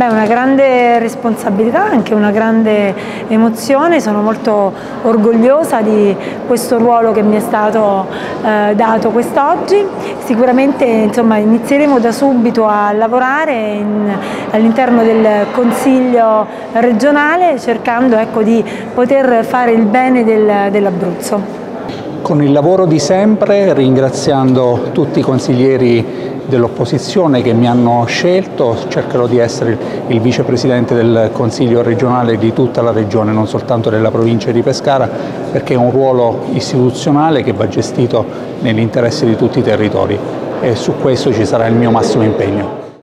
Beh, una grande responsabilità, anche una grande emozione, sono molto orgogliosa di questo ruolo che mi è stato dato quest'oggi. Sicuramente inizieremo da subito a lavorare all'interno del Consiglio regionale cercando di poter fare il bene dell'Abruzzo. Con il lavoro di sempre, ringraziando tutti i consiglieri dell'opposizione che mi hanno scelto, cercherò di essere il vicepresidente del Consiglio regionale di tutta la regione, non soltanto della provincia di Pescara, perché è un ruolo istituzionale che va gestito nell'interesse di tutti i territori e su questo ci sarà il mio massimo impegno.